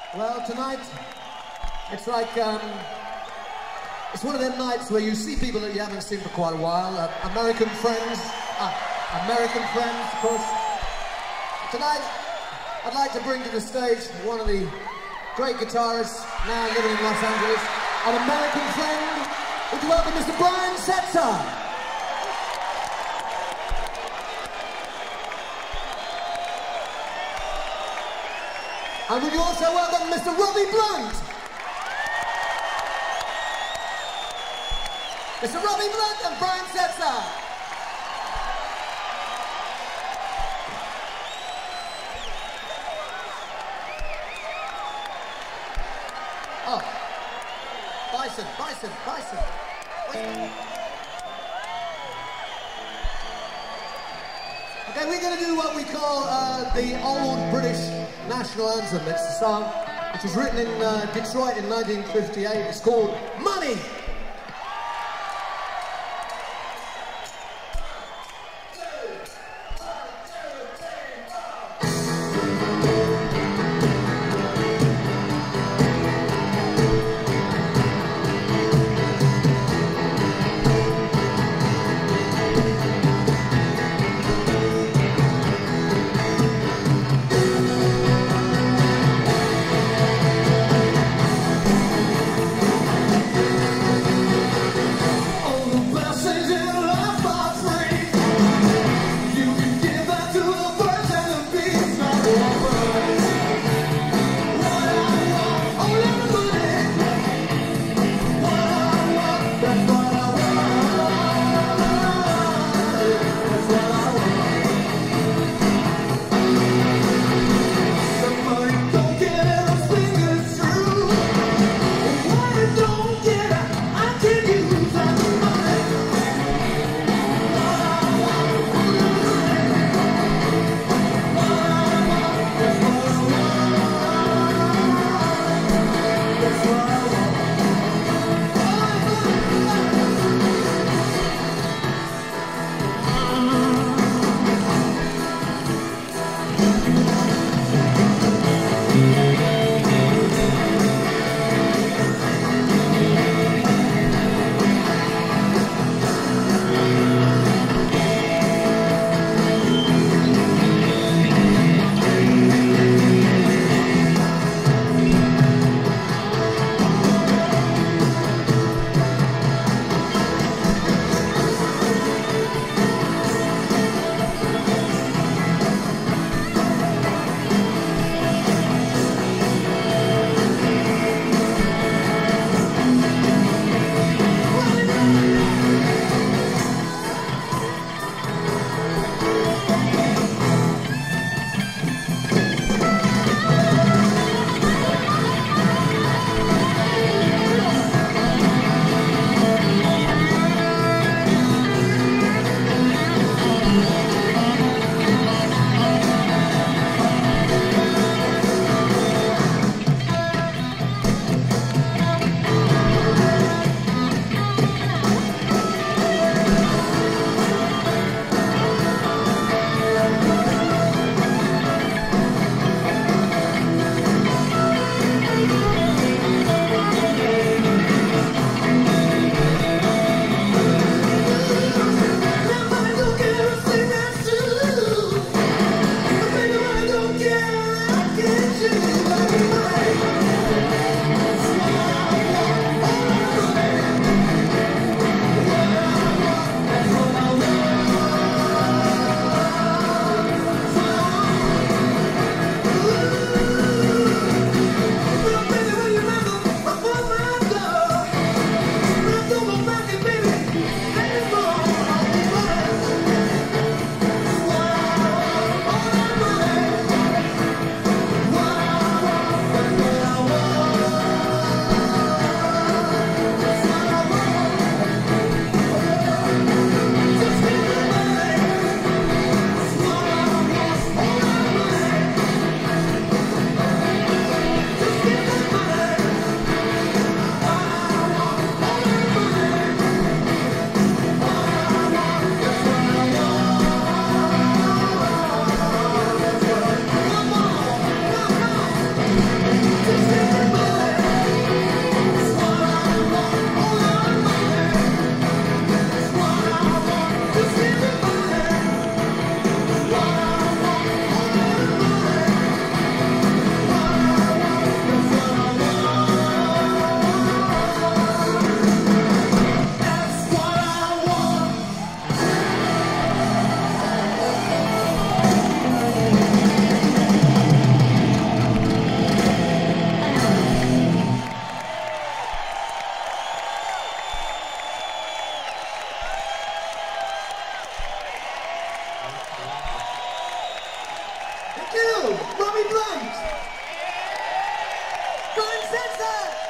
Well, tonight, it's like, it's one of them nights where you see people that you haven't seen for quite a while, American friends, of course. Tonight, I'd like to bring to the stage one of the great guitarists now living in Los Angeles, an American friend. Would you welcome Mr. Brian Setzer? And would you also welcome Mr. Robbie Blunt? Mr. Robbie Blunt and Brian Setzer. Oh, bison. Wait. Okay, we're going to do what we call the old British national anthem. It's a song which was written in Detroit in 1958. It's called Money. Thank you, Robbie Blunt. Setzer.